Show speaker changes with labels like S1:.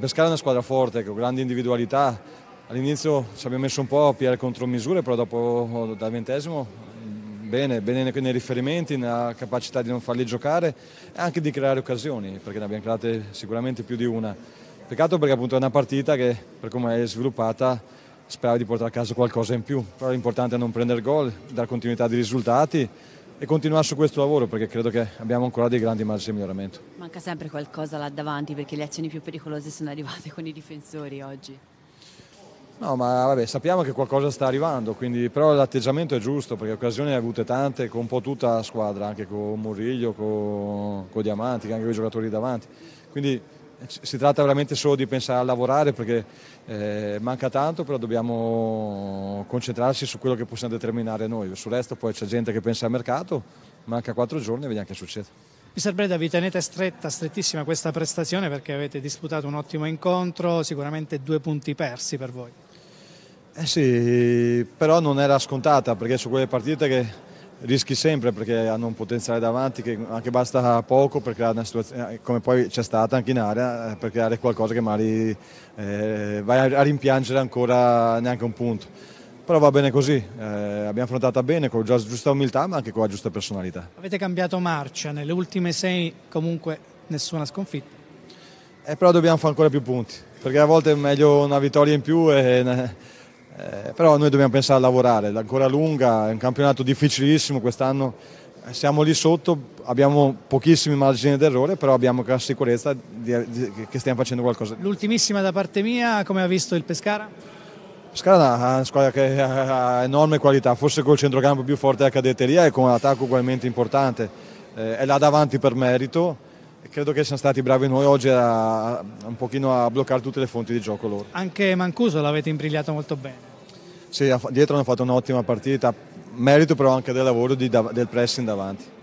S1: Pescara è una squadra forte, con grandi individualità. All'inizio ci abbiamo messo un po' a pigliare contromisure, però dopo dal 20° bene nei riferimenti, nella capacità di non farli giocare e anche di creare occasioni, perché ne abbiamo create sicuramente più di una. Peccato perché appunto è una partita che, per come è sviluppata, speravo di portare a casa qualcosa in più, però l'importante è non prendere gol, dare continuità di risultati e continuare su questo lavoro, perché credo che abbiamo ancora dei grandi margini di miglioramento.
S2: Manca sempre qualcosa là davanti perché le azioni più pericolose sono arrivate con i difensori oggi.
S1: No, ma vabbè, sappiamo che qualcosa sta arrivando, quindi, però l'atteggiamento è giusto, perché occasioni ne ha avute tante con un po' tutta la squadra, anche con Murillo, con Diamanti, anche con i giocatori davanti. Quindi si tratta veramente solo di pensare a lavorare, perché manca tanto, però dobbiamo concentrarsi su quello che possiamo determinare noi. Sul resto poi c'è gente che pensa al mercato, manca 4 giorni e vediamo che succede.
S3: Mister Breda, vi tenete strettissima questa prestazione perché avete disputato un ottimo incontro, sicuramente 2 punti persi per voi.
S1: Eh sì, però non era scontata, perché su quelle partite che rischi sempre, perché hanno un potenziale davanti che anche basta poco per creare una situazione, come poi c'è stata anche in area, per creare qualcosa che magari vai a rimpiangere ancora neanche un punto. Però va bene così, abbiamo affrontata bene con la giusta umiltà ma anche con la giusta personalità.
S3: Avete cambiato marcia, nelle ultime 6 comunque nessuna sconfitta.
S1: Però dobbiamo fare ancora più punti, perché a volte è meglio una vittoria in più, però noi dobbiamo pensare a lavorare, è ancora lunga, è un campionato difficilissimo quest'anno, siamo lì sotto, abbiamo pochissimi margini d'errore, però abbiamo la sicurezza che stiamo facendo qualcosa.
S3: L'ultimissima da parte mia, come ha visto il Pescara?
S1: Pescara è una squadra che ha enorme qualità, forse col centrocampo più forte della cadetteria e con un attacco ugualmente importante, è là davanti per merito e credo che siamo stati bravi noi oggi un pochino a bloccare tutte le fonti di gioco loro.
S3: Anche Mancuso l'avete imbrigliato molto bene.
S1: Sì, dietro hanno fatto un'ottima partita, merito però anche del lavoro del pressing davanti.